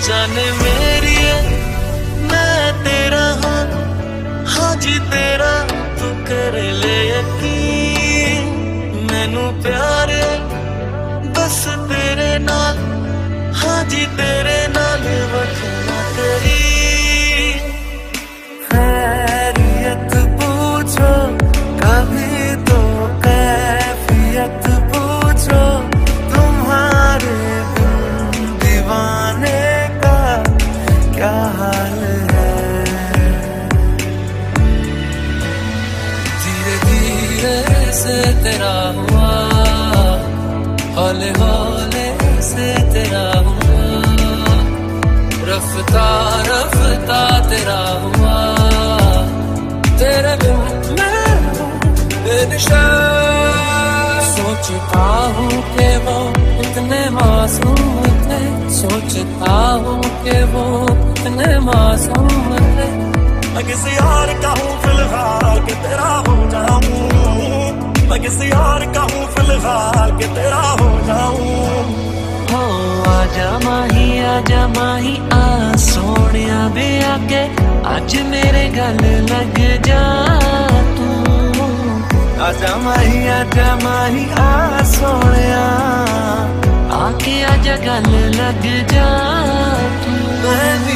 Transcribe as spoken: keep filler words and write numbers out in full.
जाने मेरी है मैं तेरा हाँ, हाँ जी तेरा तू कर ले यकीन। मैनू प्यार बस तेरे नाल, हाँ जी तेरे नाल वखना करी। खैरियत पूछो कभी तो कैफियत पूछो, तुम्हारे बिन दीवाने का क्या हाल है। धीरे धीरे से तेरा हुआ, हौले हौले से तेरा हुआ, रफ्ता रफ्ता तेरा हुआ। तेरे बिन मैं बेनिशान, सोचता हूँ कि वो इतने मासूम थे, सोचता हूँ कि वो इतने मासूम थे। मैं किसी और का हूँ फिलहाल कि तेरा हो जाऊं, मैं किसी और का हूँ फिलहाल कि तेरा हो जाऊं। हो आजा माही आजा माही आ सोनिया बे आके, आज मेरे गल लग जा तू। आजा माही आजा माही आ सोनिया, आके आजा गल लग जा तू। मैं भी